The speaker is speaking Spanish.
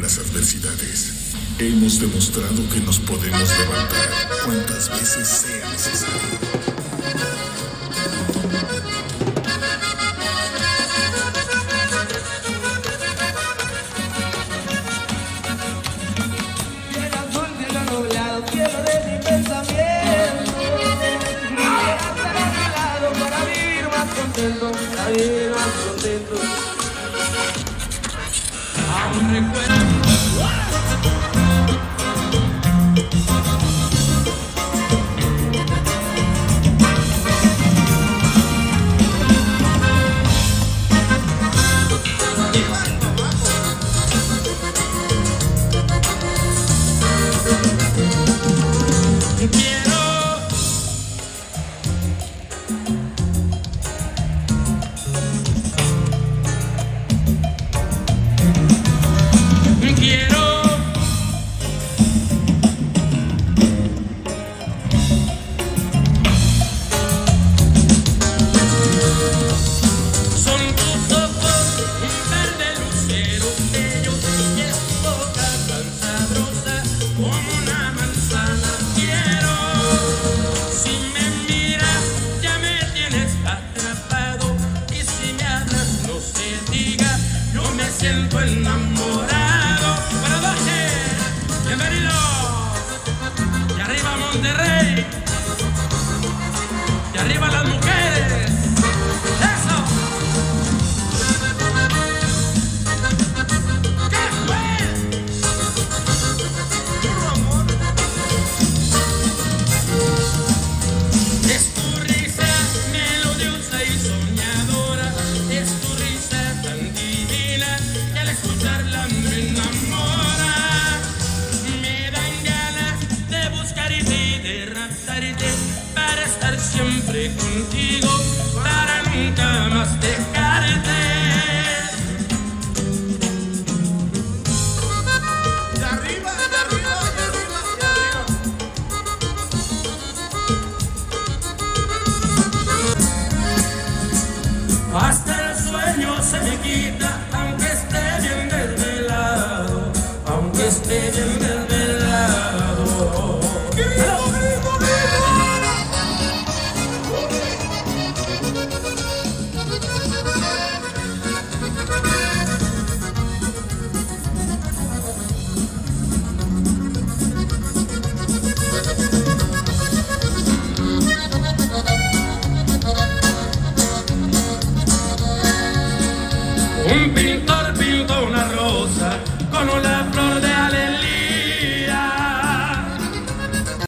las adversidades. Hemos demostrado que nos podemos levantar cuantas veces sea necesario. Cielo de mi pensamiento, quisiera estar a mi lado para vivir más contento, para vivir más contento. Aún recuerdo. Siento enamorado. Buenas noches, bienvenidos. Y arriba Monterrey. Y arriba las mujeres.